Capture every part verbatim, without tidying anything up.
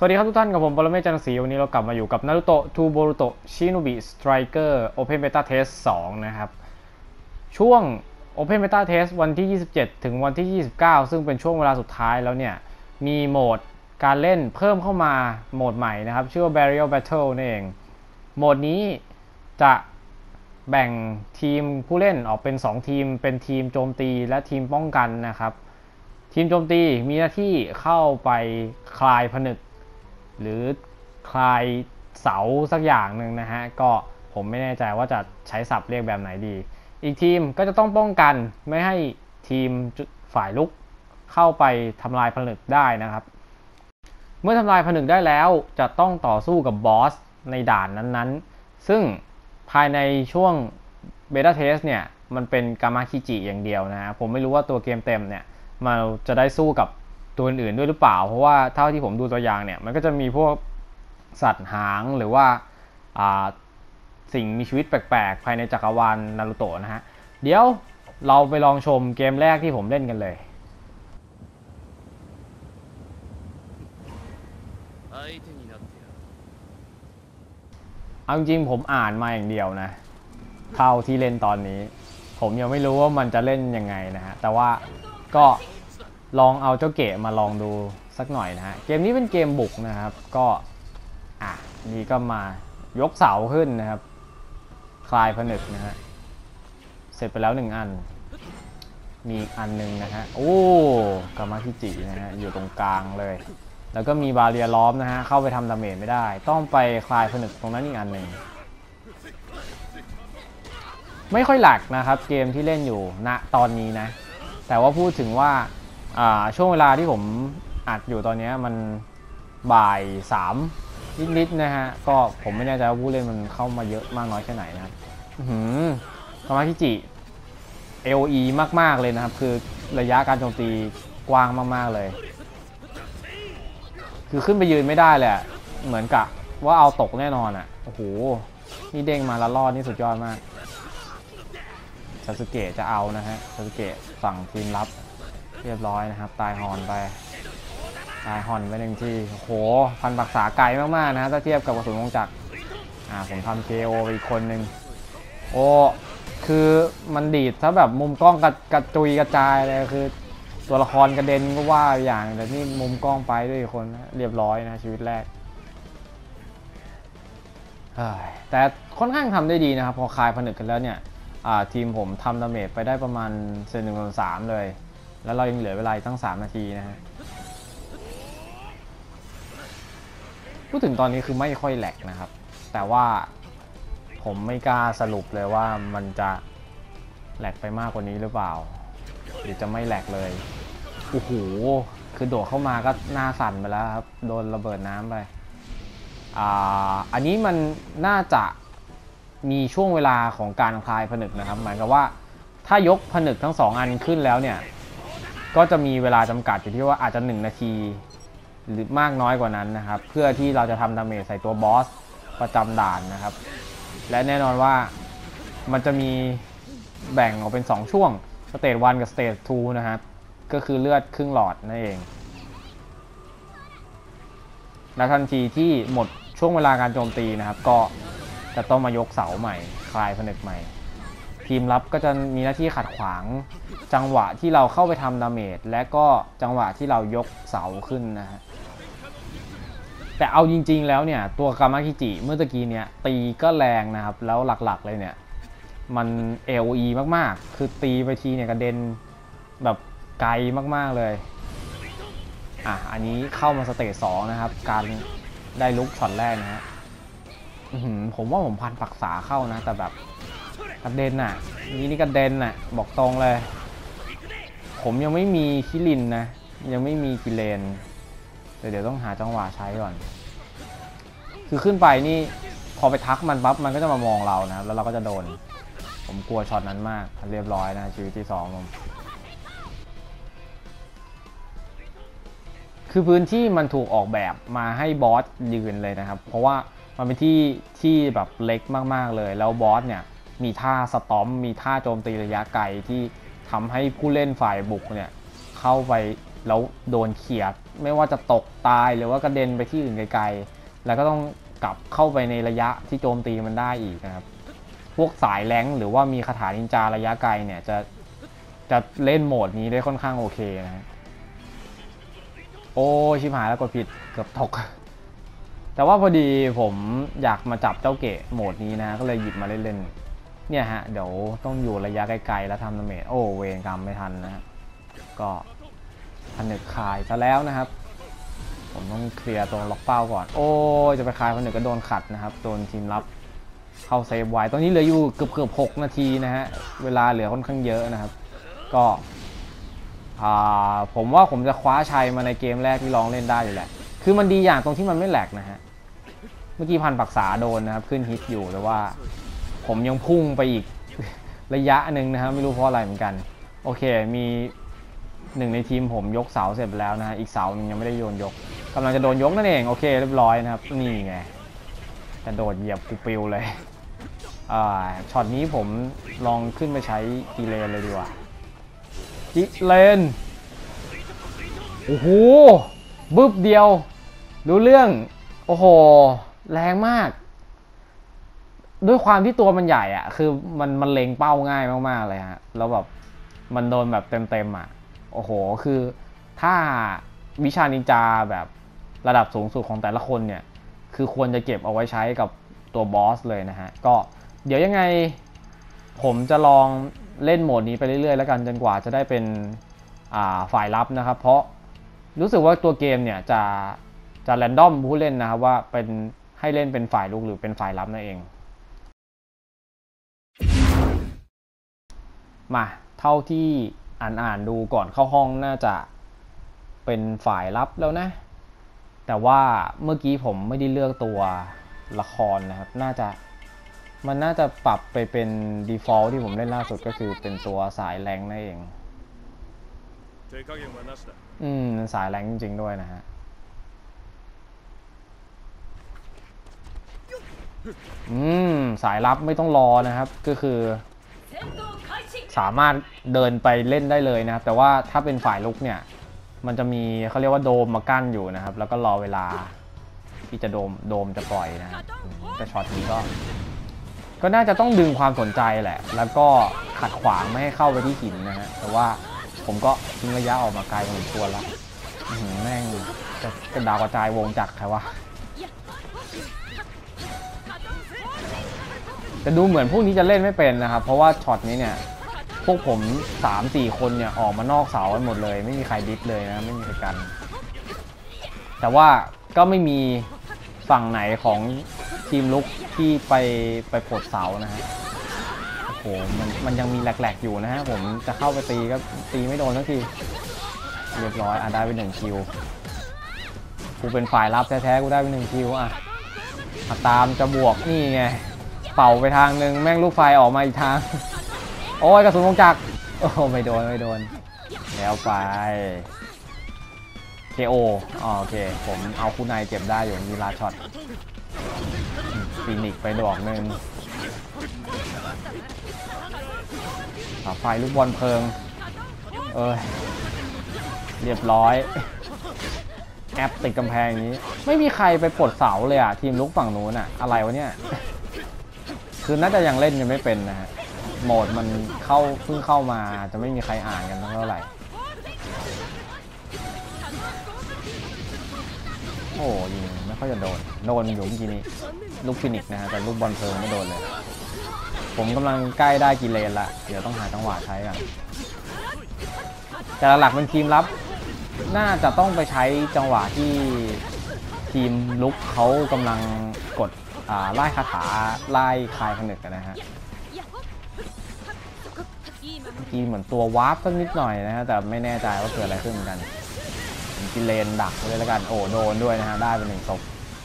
สวัสดีครับทุกท่านกับผมปรเมศ จันทร์ศรีวันนี้เรากลับมาอยู่กับ Naruto to Boruto Shinobi Striker Open Beta Test สองนะครับช่วง Open Beta Test วันที่ยี่สิบเจ็ดถึงวันที่ยี่สิบเก้าซึ่งเป็นช่วงเวลาสุดท้ายแล้วเนี่ยมีโหมดการเล่นเพิ่มเข้ามาโหมดใหม่นะครับชื่อว่า Barrier Battle นั่นเองโหมดนี้จะแบ่งทีมผู้เล่นออกเป็นสองทีมเป็นทีมโจมตีและทีมป้องกันนะครับทีมโจมตีมีหน้าที่เข้าไปคลายผนึกหรือคลายเสาสักอย่างหนึ่งนะฮะก็ผมไม่แน่ใจว่าจะใช้ศัพท์เรียกแบบไหนดีอีกทีมก็จะต้องป้องกันไม่ให้ทีมฝ่ายลุกเข้าไปทำลายผนึกได้นะครับเมื่อทำลายผนึกได้แล้วจะต้องต่อสู้กับบอสในด่านนั้นๆซึ่งภายในช่วงเบต้าเทสเนี่ยมันเป็นกามาคิจิอย่างเดียวนะฮะผมไม่รู้ว่าตัวเกมเต็มเนี่ยมันจะได้สู้กับตัวอื่นด้วยหรือเปล่าเพราะว่าเท่าที่ผมดูตัวอย่างเนี่ยมันก็จะมีพวกสัตว์หางหรือว่าสิ่งมีชีวิตแปลกๆภายในจักรวาลนารูโตะนะฮะเดี๋ยวเราไปลองชมเกมแรกที่ผมเล่นกันเลยเอาจริงๆผมอ่านมาอย่างเดียวนะเท่าที่เล่นตอนนี้ผมยังไม่รู้ว่ามันจะเล่นยังไงนะฮะแต่ว่าก็ลองเอาเจ้าเก๋มาลองดูสักหน่อยนะฮะเกมนี้เป็นเกมบุกนะครับก็อ่ะนี่ก็มายกเสาขึ้นนะครับคลายผนึกนะฮะเสร็จไปแล้วหนึ่งอันมีอีกอันหนึ่งนะฮะโอ้กามาคิจินะฮะอยู่ตรงกลางเลยแล้วก็มีบาเรียล้อมนะฮะเข้าไปทำดาเมจไม่ได้ต้องไปคลายผนึกตรงนั้นอีกอันหนึ่งไม่ค่อยหลักนะครับเกมที่เล่นอยู่ณตอนนี้นะแต่ว่าพูดถึงว่าช่วงเวลาที่ผมอัดอยู่ตอนนี้มันบ่ายสามนิดๆนะฮะก็ผมไม่แน่ใจว่าผู้เล่นมันเข้ามาเยอะมากน้อยแค่ไหนนะครับกามาคิจิ เอ โอ อี มากๆเลยนะครับคือระยะการโจมตีกว้างมากๆเลยคือขึ้นไปยืนไม่ได้เลยเหมือนกับว่าเอาตกแน่นอนอ่ะโอ้โหนี่เด้งมาแล้วรอดนี่สุดยอดมากซาสึเกะจะเอานะฮะซาสึเกะสั่งทีมรับเรียบร้อยนะครับตายฮอนไปตายฮอนไปหนึ่งทีโอ้โหพันปักษาไกลมากๆนะถ้าเทียบกับกระสุนวงจักรอ่าผมทำ เค โอ อีกคนนึงโอ้คือมันดีดถ้าแบบมุมกล้องกระกระจุยกระจายเลยคือตัวละครกระเด็นก็ว่าอย่างแต่นี่มุมกล้องไปด้วยคนเรียบร้อยนะชีวิตแรกแต่ค่อนข้างทำได้ดีนะครับพอคลายผนึกกันแล้วเนี่ยทีมผมทำดาเมจไปได้ประมาณเซนหนึ่งส่วนสามเลยแล้วเรายังเหลือเวลาตั้งสามนาทีนะฮะพูดถึงตอนนี้คือไม่ค่อยแหลกนะครับแต่ว่าผมไม่กล้าสรุปเลยว่ามันจะแหลกไปมากกว่านี้หรือเปล่าหรือจะไม่แหลกเลยโอ้โหคือโดดเข้ามาก็หน้าสั่นไปแล้วครับโดนระเบิดน้ำไปอ่าอันนี้มันน่าจะมีช่วงเวลาของการคลายผนึกนะครับหมายความว่าถ้ายกผนึกทั้งสองอันขึ้นแล้วเนี่ยก็จะมีเวลาจำกัดอยู่ที่ว่าอาจจะหนึ่งนาทีหรือมากน้อยกว่านั้นนะครับเพื่อที่เราจะทำดาเมจใส่ตัวบอสประจำด่านนะครับและแน่นอนว่ามันจะมีแบ่งออกเป็นสองช่วงสเตจหนึ่งกับสเตจสองนะครับก็คือเลือดครึ่งหลอดนั่นเองและทันทีที่หมดช่วงเวลาการโจมตีนะครับก็จะต้องมายกเสาใหม่คลายผนึกใหม่ทีมรับก็จะมีหน้าที่ขัดขวางจังหวะที่เราเข้าไปทำดาเมจและก็จังหวะที่เรายกเสาขึ้นนะฮะแต่เอาจริงๆแล้วเนี่ยตัวกามาคิจิเมื่อตะกี้เนี่ยตีก็แรงนะครับแล้วหลักๆเลยเนี่ยมัน เอ โอ อี มากๆคือตีไปทีเนี่ยกระเด็นแบบไกลมากๆเลยอ่ะอันนี้เข้ามาสเตจสองนะครับการได้ลุกช็อตแรกนะฮะผมว่าผมพันปักษาเข้านะแต่แบบกระเด็นน่ะนี่นี่กระเด็นน่ะบอกตรงเลยผมยังไม่มีคิรินนะยังไม่มีกิเลนเดี๋ยวเดี๋ยวต้องหาจังหวะใช้ก่อนคือขึ้นไปนี่พอไปทักมันปั๊บมันก็จะมามองเรานะแล้วเราก็จะโดนผมกลัวช็อตนั้นมากเรียบร้อยนะชีวิตที่สองผมคือพื้นที่มันถูกออกแบบมาให้บอสยืนเลยนะครับเพราะว่ามันเป็นที่ที่แบบเล็กมากๆเลยแล้วบอสเนี่ยมีท่าสตอมมีท่าโจมตีระยะไกลที่ทำให้ผู้เล่นฝ่ายบุกเนี่ยเข้าไปแล้วโดนเขียดไม่ว่าจะตกตายหรือว่ากระเด็นไปที่อื่นไกลๆแล้วก็ต้องกลับเข้าไปในระยะที่โจมตีมันได้อีกนะครับพวกสายแรงหรือว่ามีคาถานินจาระยะไกลเนี่ยจะจะเล่นโหมดนี้ได้ค่อนข้างโอเคนะโอ้ชิบหายแล้วกดผิดเกือบตกแต่ว่าพอดีผมอยากมาจับเจ้าเกะโหมดนี้นะก็เลยหยิบมาเล่นๆเนี่ยฮะเดี๋ยวต้องอยู่ระยะไกลๆแล้วทำดาเมจโอ้เวรกรรมไม่ทันนะฮะก็ผนึกคายซะแล้วนะครับผมต้องเคลียร์ตรงล็อกเป้าก่อนโอ้จะไปคายผนึกก็โดนขัดนะครับโดนทีมรับเข้าเซฟไว้ตอนนี้เหลืออยู่เกือบเกือบหกนาทีนะฮะเวลาเหลือค่อนข้างเยอะนะครับก็ผมว่าผมจะคว้าชัยมาในเกมแรกที่ลองเล่นได้อยู่แหละคือมันดีอย่างตรงที่มันไม่แหลกนะฮะเมื่อกี้พันปักษาโดนนะครับขึ้นฮิตอยู่แต่ว่าผมยังพุ่งไปอีกระยะหนึ่งนะครับไม่รู้เพราะอะไรเหมือนกันโอเคมีหนึ่งในทีมผมยกเสาเสร็จแล้วนะฮะอีกเสาหนึ่งยังไม่ได้โยนยกกำลังจะโดนยกนั่นเองโอเคเรียบร้อยนะครับนี่ไงจะโดดเหยียบกูปิวเลยอ่าช็อตนี้ผมลองขึ้นไปใช้กีเลนเลยดีกว่ากีเลนโอ้โหบึ้บเดียวรู้เรื่องโอ้โหแรงมากด้วยความที่ตัวมันใหญ่อ่ะคือมันมันเล็งเป้าง่ายมากๆเลยฮะแล้วแบบมันโดนแบบเต็มๆอ่ะโอ้โหคือถ้าวิชานินจาแบบระดับสูงสุดของแต่ละคนเนี่ยคือควรจะเก็บเอาไว้ใช้กับตัวบอสเลยนะฮะก็เดี๋ยวยังไงผมจะลองเล่นโหมดนี้ไปเรื่อยๆแล้วกันจนกว่าจะได้เป็นฝ่ายรับนะครับเพราะรู้สึกว่าตัวเกมเนี่ยจะจะแรนดอมผู้เล่นนะครับว่าเป็นให้เล่นเป็นฝ่ายลุกหรือเป็นฝ่ายรับนั่นเองมาเท่าที่อ่านอ่านดูก่อนเข้าห้องน่าจะเป็นฝ่ายรับแล้วนะแต่ว่าเมื่อกี้ผมไม่ได้เลือกตัวละครนะครับน่าจะมันน่าจะปรับไปเป็น default ที่ผมเล่นล่าสุดก็คือเป็นตัวสายแรงนั่นเองอืมสายแรงจริงๆด้วยนะฮะอืมสายลับไม่ต้องรอนะครับก็คือสามารถเดินไปเล่นได้เลยนะครับแต่ว่าถ้าเป็นฝ่ายลุกเนี่ยมันจะมีเขาเรียกว่าโดมมากั้นอยู่นะครับแล้วก็รอเวลาที่จะโดมโดมจะปล่อยนะครับแต่ช็อตนี้ก็ก็น่าจะต้องดึงความสนใจแหละแล้วก็ขัดขวางไม่ให้เข้าไปที่หินนะฮะแต่ว่าผมก็ทิ้งระยะออกมาไกลพอสมควรแล้วแม่งจะกระดาวกระจายวงจักรใครวะแต่ดูเหมือนพวกนี้จะเล่นไม่เป็นนะครับเพราะว่าช็อตนี้เนี่ยพวกผม สามสี่ คนเนี่ยออกมานอกเสากันหมดเลยไม่มีใครดิฟเลยนะไม่มีใครกันแต่ว่าก็ไม่มีฝั่งไหนของทีมลุกที่ไปไปปลดเสานะฮะโอ้โหมันมันยังมีแหลกๆอยู่นะฮะผมจะเข้าไปตีก็ตีไม่โดนสักทีเรียบร้อยอ่ะได้ไปหนึ่งคิวกูเป็นฝ่ายรับแท้ๆกูได้ไปหนึ่งคิวอ่ะตามจะบวกนี่ไงเป่าไปทางหนึ่งแม่งลูกไฟออกมาอีกทางโอ้ยกระสุนวงจักรโอ้ไม่โดนไม่โดนแล้วไป เค โอ อ๋อโอเคผมเอาคู่ในเจ็บได้อยู่มีลาช็อตฟีนิกไปดอกหนึ่งไฟลูกบอลเพลิงเอ้ยเรียบร้อยแอปติดกำแพงนี้ไม่มีใครไปปลดเสาเลยอ่ะทีมลุกฝั่งนู้นอ่ะอะไรวะเนี่ยคือน่าจะยังเล่นกันไม่เป็นนะฮะโหมดมันเข้าเพิ่งเข้ามาจะไม่มีใครอ่านกันเท่าไหร่โอ้ยิงไม่ค่อยจะโดนโดนอยู่เมื่อกี้นี้ลูกฟินิกนะฮะแต่ลูกบอลเพลิงไม่โดนเลยผมกำลังใกล้ได้กิเลนละเดี๋ยวต้องหาจังหวะใช้กันแต่หลักเป็นทีมรับน่าจะต้องไปใช้จังหวะที่ทีมลุกเขากำลังกดไล่คาถาไล่คายผนึกกันนะฮะทีเหมือนตัววาร์ปสักนิดหน่อยนะฮะแต่ไม่แน่ใจว่าเกิดอะไรขึ้นเหมือนกันกิเลนดักเลยแล้วกันโอ้โดนด้วยนะฮะได้เป็นหนึ่งศพ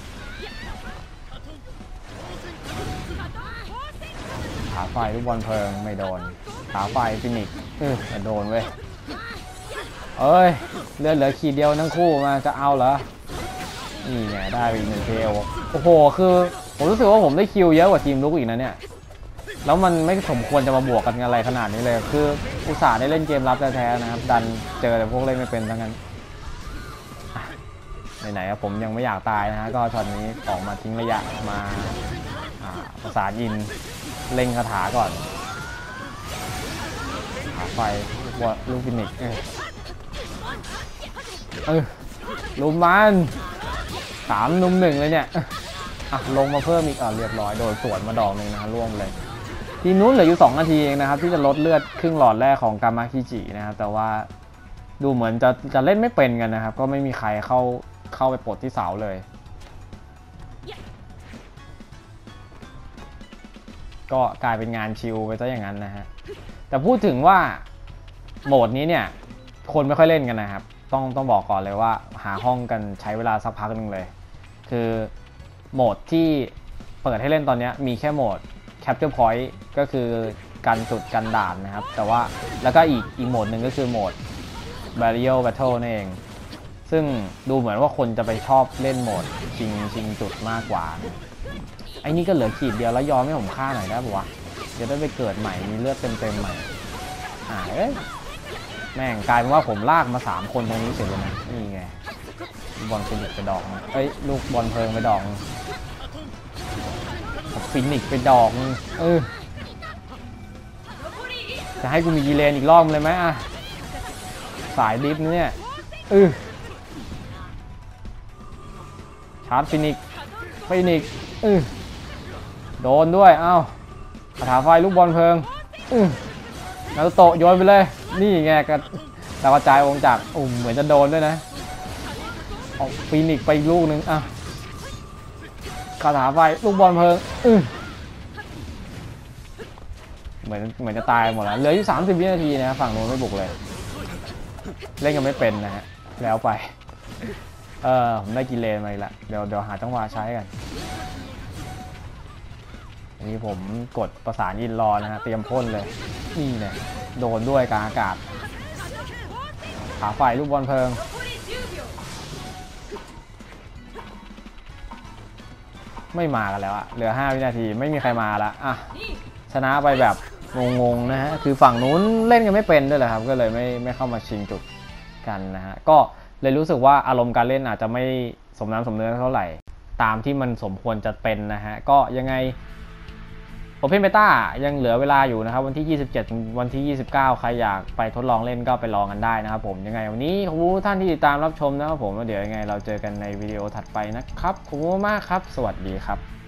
ขาไฟลูกบอลเพลิงไม่โดนขาไฟฟินิกเออโดนเว้ยเอ้ยเลือดเหลือขีดเดียวทั้งคู่มาจะเอาเหรอนี่ไงได้อีกหนึ่งเทลโอ้โหคือผมรู้สึกว่าผมได้คิวเยอะกว่าทีมลุกอีกนะเนี่ยแล้วมันไม่สมควรจะมาบวกกันอะไรขนาดนี้เลยคืออุตส่าห์ได้เล่นเกมรับแท้ๆนะครับดันเจอแต่พวกเล่นไม่เป็นทั้งนั้นไหนๆผมยังไม่อยากตายนะฮะก็ช็อตนี้ออกมาทิ้งระยะมาประสานยินเล็งคาถาก่อนขาไฟลูกฟินิกเออเออลุมมันสามนุ่มหนึ่งเลยเนี่ยอ่ะลงมาเพิ่มอีกอ่ะเรียบร้อยโดนสวนมาดอกหนึ่งนะร่วงเลยทีนู้นเหลืออยู่สองนาทีเองนะครับที่จะลดเลือดครึ่งหลอดแรกของกามาคิจินะครับแต่ว่าดูเหมือนจะจะเล่นไม่เป็นกันนะครับก็ไม่มีใครเข้าเข้าไปปลดที่เสาเลยก็กลายเป็นงานชิลไปซะอย่างนั้นนะฮะแต่พูดถึงว่าโหมดนี้เนี่ยคนไม่ค่อยเล่นกันนะครับต้องต้องบอกก่อนเลยว่าหาห้องกันใช้เวลาสักพักหนึ่งเลยคือโหมดที่เปิดให้เล่นตอนนี้มีแค่โหมด Capture Point ก็คือกันจุดกันด่านนะครับแต่ว่าแล้วก็อีกอีกโหมดหนึ่งก็คือโหมด Barrier Battle นั่นเองซึ่งดูเหมือนว่าคนจะไปชอบเล่นโหมดชิงชิงจุดมากกว่าไอ้นี่ก็เหลือขีดเดียวแล้วยอมให้ผมฆ่าหน่อยได้ปะวะจะได้ไปเกิดใหม่มีเลือดเต็มๆใหม่อ่าเอ้ยแม่งกลายเป็นว่าผมลากมาสามคนตรงนี้เสร็จเลยนะนี่ไงบอลฟินิกไปดอกเอ้ยลูกบอลเพลิงไปดอกฟินิกไปดอกเออจะให้กูมีกีเลนอีกรอบเลยไหมอ่ะสายดิฟเนี่ยเออชาร์จฟินิกฟินิกเออโดนด้วยเอ้าคาถาไฟลูกบอลเพลิงเออนารูโตะโยนไปเลยนี่ไงกระดาวกระจายวงจักรอุ่มเหมือนจะโดนด้วยนะเอาฟินิกไปอีกลูกหนึ่งอ่ะคาถาไฟลูกบอลเพลิงเออเหมือนเหมือนจะตายหมดแล้วเหลืออยู่สามสิบวินาทีนะฝั่งโน้นไม่บุกเลยเล่นกันไม่เป็นนะฮะแล้วไปเออผมได้กิเลนมาอีกแล้วเดี๋ยวเดี๋ยวหาจังหวะใช้กันอันนี้ผมกดประสานยินรอนะฮะเตรียมพ่นเลยนี่เนี่ยโดนด้วยกลางอากาศขาไฟลูกบอลเพลิงไม่มากันแล้วอะเหลือห้าวินาทีไม่มีใครมาแล้วอ่ะชนะไปแบบงงๆนะฮะคือฝั่งนู้นเล่นกันไม่เป็นด้วยแหละครับก็เลยไม่ไม่เข้ามาชิงจุดกันนะฮะก็เลยรู้สึกว่าอารมณ์การเล่นอาจจะไม่สมน้ำสมเนื้อเท่าไหร่ตามที่มันสมควรจะเป็นนะฮะก็ยังไงOpen Beta ยังเหลือเวลาอยู่นะครับวันที่ยี่สิบเจ็ดวันที่ยี่สิบเก้าใครอยากไปทดลองเล่นก็ไปลองกันได้นะครับผมยังไงวันนี้ขอบคุณท่านที่ติดตามรับชมนะครับผมแล้วเดี๋ยวยังไงเราเจอกันในวิดีโอถัดไปนะครับขอบคุณมากครับสวัสดีครับ